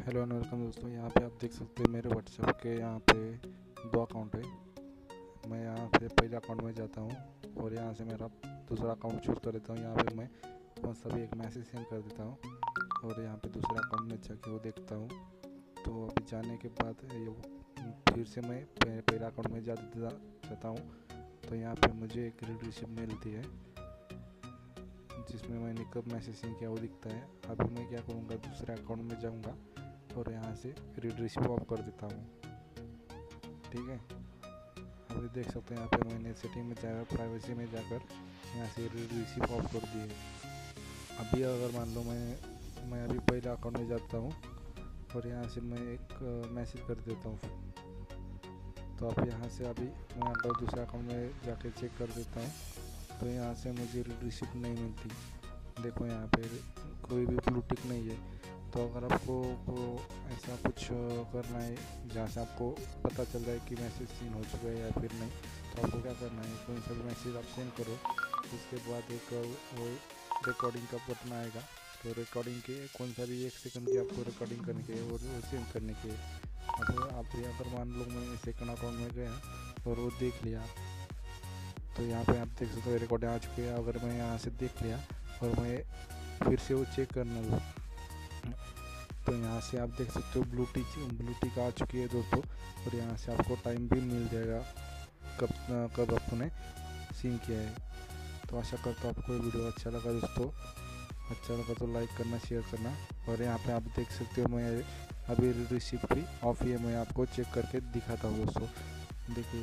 Hello and welcome दोस्तों। यहाँ पे आप देख सकते हैं मेरे व्हाट्सएप के यहाँ पे दो अकाउंट है। मैं यहाँ पे पहले अकाउंट में जाता हूँ और यहाँ से मेरा दूसरा अकाउंट चूज़ कर देता हूँ। यहाँ पे मैं सभी एक मैसेज सेंड कर देता हूँ और यहाँ पे दूसरा अकाउंट में जाके वो देखता हूँ। तो अभी जाने के बाद ये फिर से मैं पहले अकाउंट में जाता हूँ। तो यहाँ पे मुझे एक रीड रिसीप्ट मिलती है जिसमें मैंने कब मैसेज सेंड किया वो दिखता है। अभी मैं क्या करूँगा, दूसरे अकाउंट में जाऊँगा और यहाँ से रीड रिसीप्ट ऑफ कर देता हूँ। ठीक है, अभी देख सकते हैं यहाँ पे मैंने सेटिंग में जाकर प्राइवेसी में जाकर यहाँ से रीड रिसीप्ट ऑफ कर दिए। अभी अगर मान लो मैं अभी पहले अकाउंट में जाता हूँ और यहाँ से मैं एक मैसेज कर देता हूँ। तो अब यहाँ से अभी मैं अगर दूसरे अकाउंट में जाके चेक कर देता हूँ तो यहाँ से मुझे रीड रिसीप्ट नहीं मिलती। देखो यहाँ पे कोई भी ब्लू टिक नहीं है। तो अगर आपको ऐसा कुछ करना है जहाँ से आपको पता चल रहा है कि मैसेज सीन हो चुका है या फिर नहीं, तो आपको क्या करना है, कोई सा भी मैसेज आप सेंड करो। उसके बाद एक वो रिकॉर्डिंग का बटन आएगा। तो रिकॉर्डिंग के कौन सा भी 1 सेकंड की आपको रिकॉर्डिंग करने के और वो सेंड करने के। अब आप अगर मान लो मैं सेकंड अकाउंट में गया और वो देख लिया, तो यहाँ पे आप देख सकते हो रिकॉर्डिंग आ चुकी है। अगर मैं यहाँ से देख लिया और मैं फिर से वो चेक करना लूँ तो यहाँ से आप देख सकते हो ब्लू टिक आ चुकी है दोस्तों। और यहाँ से आपको टाइम भी मिल जाएगा कब आपने सीन किया है। तो आशा करता हूँ आपको ये वीडियो अच्छा लगा दोस्तों। अच्छा लगा तो लाइक करना, शेयर करना। और यहाँ पे आप देख सकते हो मैं अभी रिसिप्ट भी ऑफ ही है। मैं आपको चेक करके दिखाता हूँ दोस्तों। देखिए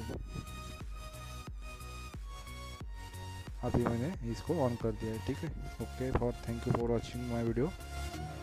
अभी मैंने इसको ऑन कर दिया है। ठीक है, okay, thank you for watching my video.